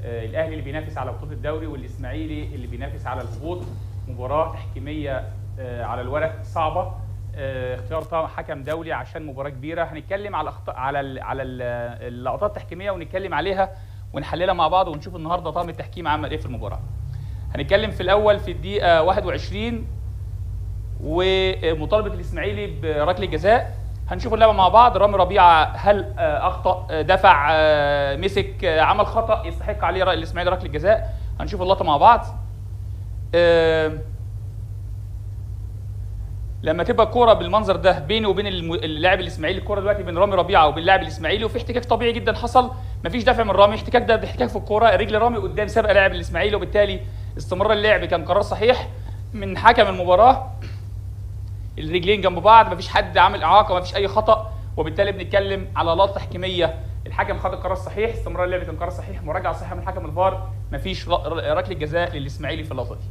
الاهلي اللي بينافس على بطوله الدوري والاسماعيلي اللي بينافس على الهبوط. مباراه تحكيميه على الورق صعبه، اختيار طبعا حكم دولي عشان مباراه كبيره. هنتكلم على اللقطات التحكيميه ونتكلم عليها ونحللها مع بعض ونشوف النهارده طاقم التحكيم عمل ايه في المباراه. هنتكلم في الاول في الدقيقه 21 ومطالبه الاسماعيلي بركله جزاء. هنشوف اللعبه مع بعض. رامي ربيعه هل اخطا، دفع، مسك، عمل خطا يستحق عليه الاسماعيلي ركله جزاء؟ هنشوف اللقطه مع بعض. لما تبقى الكوره بالمنظر ده بيني وبين اللاعب الاسماعيلي، الكوره دلوقتي بين رامي ربيعه وبين اللاعب الاسماعيلي وفي احتكاك طبيعي جدا حصل، مفيش دفع من رامي، احتكاك ده باحتكاك في الكوره، رجل رامي قدام سابقه لاعب الاسماعيلي، وبالتالي استمرار اللعب كان قرار صحيح من حكم المباراه. الرجلين جنب بعض، مفيش حد عامل اعاقه، مفيش اي خطا، وبالتالي بنتكلم على لقطه تحكيميه الحكم خد القرار الصحيح، استمرار اللعب كان قرار صحيح، مراجعه صحيحه من حكم الفار، مفيش ركله جزاء للاسماعيلي في اللقطه دي.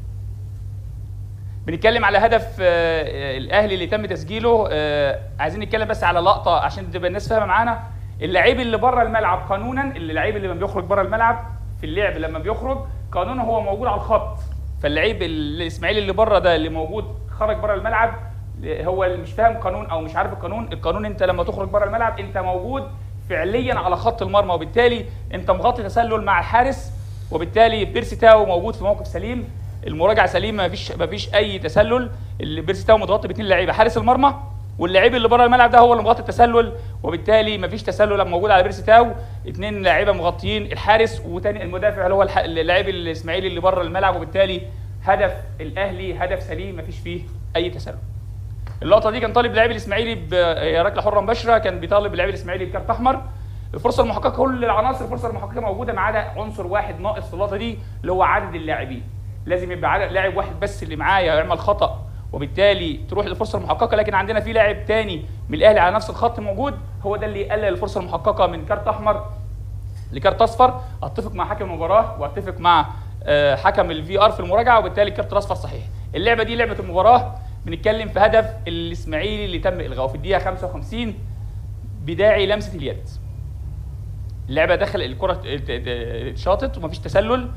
بنتكلم على هدف الاهلي اللي تم تسجيله. عايزين نتكلم بس على لقطه عشان تبقى الناس فاهمه معانا. اللعيب اللي بره الملعب قانونا، اللعيب اللي لما بيخرج بره الملعب في اللعب لما بيخرج قانونا هو موجود على الخط، فاللعيب الاسماعيلي اللي بره ده اللي موجود خرج بره الملعب، هو اللي مش فاهم قانون او مش عارف القانون انت لما تخرج بره الملعب انت موجود فعليا على خط المرمى، وبالتالي انت مغطي تسلل مع الحارس، وبالتالي بيرسي تاو موجود في موقف سليم، المراجعه سليمه، مفيش اي تسلل، اللي بيرسي تاو متغطي باثنين لعيبه، حارس المرمى واللاعب اللي بره الملعب ده هو اللي مغطي التسلل، وبالتالي مفيش تسلل موجود على بيرسي تاو، اثنين لعيبه مغطيين الحارس وثاني المدافع اللي هو اللاعب الاسماعيلي اللي بره الملعب، وبالتالي هدف الاهلي هدف سليم مفيش فيه اي تسلل. اللقطه دي كان طالب لاعب الاسماعيلي بركله حره مباشره، كان بيطالب لاعب الاسماعيلي بكارت احمر. الفرصه المحققه، كل العناصر الفرصه المحققه موجوده ما عدا عنصر واحد ناقص في اللقطه دي اللي هو عدد اللاعبين. لازم يبقى عدد لاعب واحد بس اللي معايا يعمل خطا وبالتالي تروح للفرصه المحققه، لكن عندنا في لاعب ثاني من الاهلي على نفس الخط موجود، هو ده اللي يقلل الفرصه المحققه من كارت احمر لكارت اصفر. اتفق مع حكم المباراه واتفق مع حكم الفي ار في المراجعه، وبالتالي الكارت الاصفر صحيح. اللعبه دي لعبه المباراه. بنتكلم في هدف الاسماعيلي اللي تم الغائه في الدقيقه 55 بداعي لمسه اليد. اللعبه دخل الكره اتشاطت ومفيش تسلل،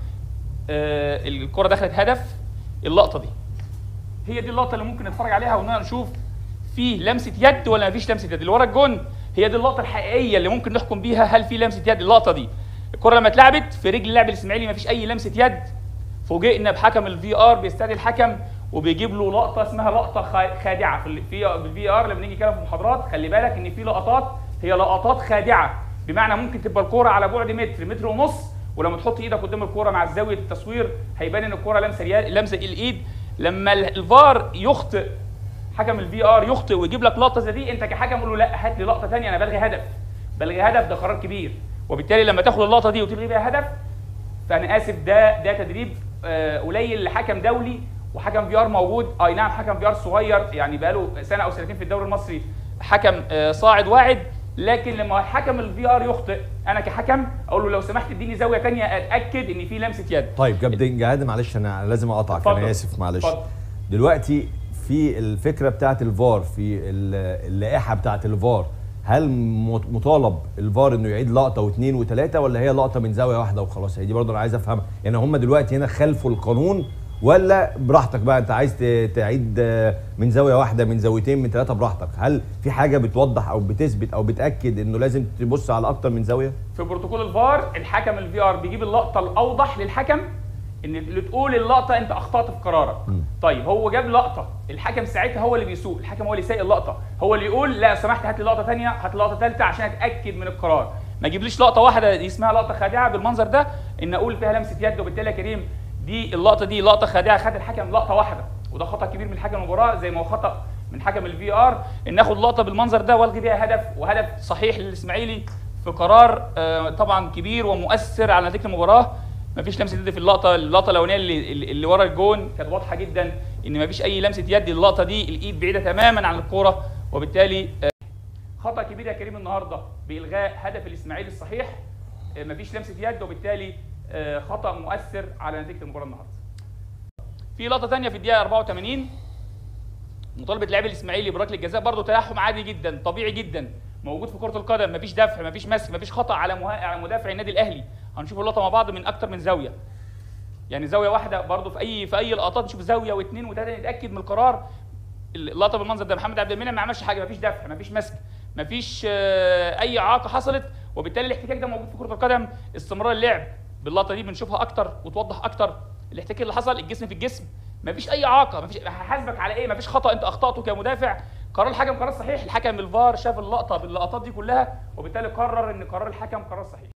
الكره دخلت هدف. اللقطه دي هي دي اللقطه اللي ممكن نتفرج عليها ونشوف في لمسه يد ولا مفيش لمسه يد. اللي ورا الجون هي دي اللقطه الحقيقيه اللي ممكن نحكم بيها هل في لمسه يد. اللقطه دي الكره لما اتلعبت في رجل اللاعب الاسماعيلي مفيش اي لمسه يد، فوجئنا بحكم الفي ار بيستدعي الحكم وبيجيب له لقطه اسمها لقطه خادعه. في الفي ار لما نيجي نتكلم في محاضرات خلي بالك ان في لقطات هي لقطات خادعه، بمعنى ممكن تبقى الكوره على بعد متر ونص، ولما تحط ايدك قدام الكوره مع زاويه التصوير هيبان ان الكوره لمسه الايد. لما الفار يخطئ، حكم الفي ار يخطئ ويجيب لك لقطه زي دي، انت كحكم قول له لا هات لي لقطه ثانيه، انا بلغي هدف، ده قرار كبير، وبالتالي لما تاخد اللقطه دي وتلغي بيها هدف فانا اسف ده تدريب قليل لحكم دولي وحكم في ار موجود. اي نعم حكم في ار صغير يعني بقاله سنه او سنتين في الدوري المصري، حكم صاعد واعد، لكن لما حكم الفي ار يخطئ انا كحكم اقول له لو سمحت اديني زاويه ثانيه اتاكد ان في لمسه يد. طيب كابتن جهاد معلش انا لازم اقطعك، انا اسف معلش. دلوقتي في الفكره بتاعت الفار، في اللائحه بتاعت الفار، هل مطالب الفار انه يعيد لقطه واثنين وثلاثه ولا هي لقطه من زاويه واحده وخلاص؟ هي دي برضه انا عايز افهمها، يعني هم دلوقتي هنا خالفوا القانون ولا براحتك بقى انت عايز تعيد من زاويه واحده من زاويتين من ثلاثه براحتك؟ هل في حاجه بتوضح او بتثبت او بتاكد انه لازم تبص على اكتر من زاويه؟ في بروتوكول الفار الحكم الفي ار بيجيب اللقطه الاوضح للحكم ان اللي تقول اللقطه انت اخطات في قرارك. طيب هو جاب لقطه، الحكم ساعتها هو اللي بيسوق، الحكم هو اللي سايق اللقطه، هو اللي يقول لا سمحت هات لي لقطه ثانيه، هات لي لقطه ثالثه عشان اتاكد من القرار، ما يجيبليش لقطه واحده دي اسمها لقطه خادعه بالمنظر ده ان اقول فيها لمسه يد، وبالتالي يا كريم دي اللقطه دي لقطه خادعه، خد الحكم لقطه واحده، وده خطا كبير من حكم المباراه زي ما هو خطا من حكم الفي ار ان اخد لقطه بالمنظر ده والغي بيها هدف، وهدف صحيح للاسماعيلي في قرار طبعا كبير ومؤثر على نتيجه المباراه. مفيش لمسه يد في اللقطه الاولانيه اللي ورا الجون كانت واضحه جدا ان مفيش اي لمسه يد. اللقطه دي الايد بعيده تماما عن الكوره، وبالتالي خطا كبير يا كريم النهارده بالغاء هدف الاسماعيلي الصحيح، مفيش لمسه يد، وبالتالي خطا مؤثر على نتيجه المباراه النهارده. في لقطه ثانيه في الدقيقه 84 مطالبه لاعب الاسماعيلي بركله جزاء، برضه تلاحم عادي جدا طبيعي جدا، موجود في كره القدم، مفيش دفع، مفيش مسك، مفيش خطا على مدافع النادي الاهلي. هنشوف اللقطه مع بعض من اكتر من زاويه، يعني زاويه واحده برضو في اي لقطات نشوف زاويه واثنين وثلاثه نتاكد من القرار. اللقطه بالمنظر ده محمد عبد المنعم ما عملش حاجه، مفيش دفع، مفيش مسك، مفيش اي اعاقه حصلت، وبالتالي الاحتكاك ده موجود في كره القدم. استمرار اللعب باللقطه دي بنشوفها اكتر وتوضح اكتر الاحتكاك اللي حصل، الجسم في الجسم، مفيش اي اعاقه، مفيش هحاسبك على ايه، مفيش خطا انت اخطاته كمدافع. قرار الحكم قرار صحيح، الحكم الفار شاف اللقطه باللقطات دي كلها وبالتالي قرر ان قرار الحكم قرار صحيح.